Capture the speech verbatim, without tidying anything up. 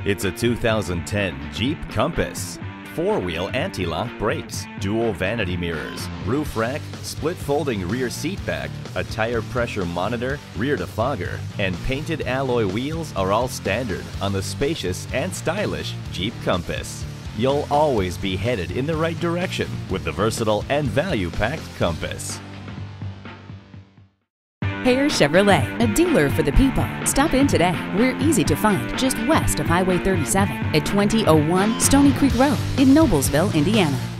It's a two thousand ten Jeep Compass. Four-wheel anti-lock brakes, dual vanity mirrors, roof rack, split folding rear seat back, a tire pressure monitor, rear defogger, and painted alloy wheels are all standard on the spacious and stylish Jeep Compass. You'll always be headed in the right direction with the versatile and value-packed Compass. Hare Chevrolet, a dealer for the people. Stop in today. We're easy to find just west of Highway thirty-seven at twenty oh one Stony Creek Road in Noblesville, Indiana.